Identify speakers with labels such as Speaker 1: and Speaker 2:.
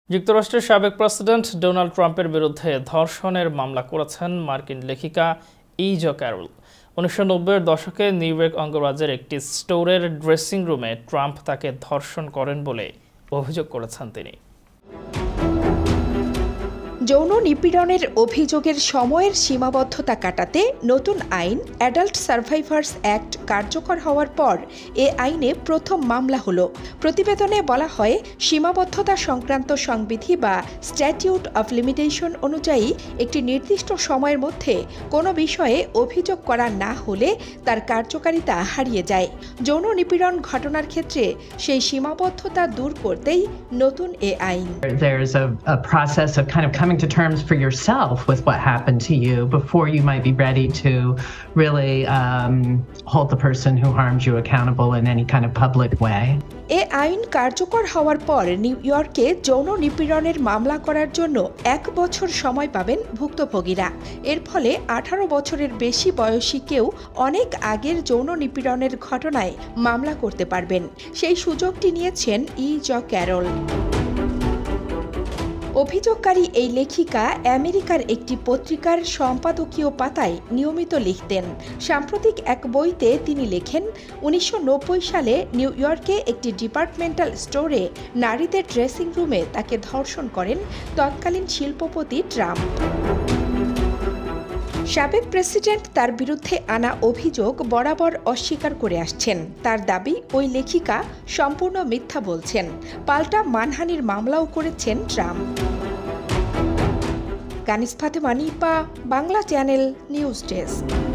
Speaker 1: যুক্তরাষ্ট্রের সাবেক president Donald ট্রাম্পের বিরুদ্ধে ধর্ষণের মামলা করেছেন মার্কিন লেখিকা ক্যারল। 1990-এর দশকে নিউ ইয়র্ক অঙ্গরাজ্যের একটি স্টোরের ড্রেসিং রুমে ট্রাম্প তাকে ধর্ষণ করেন বলে অভিযোগ করেছেন তিনি।
Speaker 2: যৌন নিপীড়নের অভিযোগের সময়ের সীমাবদ্ধতা কাটাতে নতুন আইন অ্যাডাল্ট সার্ভাইভার্স অ্যাক্ট কার্যকর হওয়ার পর এ আইনে প্রথম মামলা হলো। প্রতিবেদনে বলা হয়, সীমাবদ্ধতা সংক্রান্ত সংবিধি বা স্ট্যাটিউট অফ লিমিটেশন অনুযায়ী একটি নির্দিষ্ট সময়ের মধ্যে কোনো বিষয়ে অভিযোগ করা না হলে তার কার্যকারিতা হারিয়ে যায়। যৌন নিপীড়ন ঘটনার ক্ষেত্রে সেই সীমাবদ্ধতা দূর করতেই নতুন এ আইন।
Speaker 3: There's a process of kind of coming to terms for yourself with what happened to you before you might be ready to really hold the person who harmed you accountable in any kind of public way.
Speaker 2: এ আইন কার্যকর হওয়ার পর new ইয়র্কে যৌন নিপীড়নের মামলা করার জন্য 1 বছর সময় পাবেন ভুক্তভোগীরা। এর ফলে 18 বছরের বেশি বয়সী কেউ অনেক আগের যৌন নিপীড়নের ঘটনায় মামলা করতে পারবেন। সেই সুযোগটি নিয়েছেন ক্যারল। অভিযোগকারী এই লেখিকা আমেরিকার একটি পত্রিকার সম্পাদকীয় পাতায় নিয়মিত লিখতেন। সাম্প্রতিক এক বইতে তিনি লেখেন, 1990 সালে নিউ ইয়র্কে একটি ডিপার্টমেন্টাল স্টোরে নারীদের ড্রেসিং রুমে তাকে ধর্ষণ করেন তৎকালীন শিল্পপতি ট্রাম্প। সাবেক প্রেসিডেন্ট তার বিরুদ্ধে আনা অভিযোগ বরাবর অস্বীকার করে আসছেন। তার দাবি, ওই লেখিকা সম্পূর্ণ মিথ্যা বলছেন। পাল্টা মানহানির মামলাও করেছেন Trump. Kanis Fatema, Bangla channel news desk.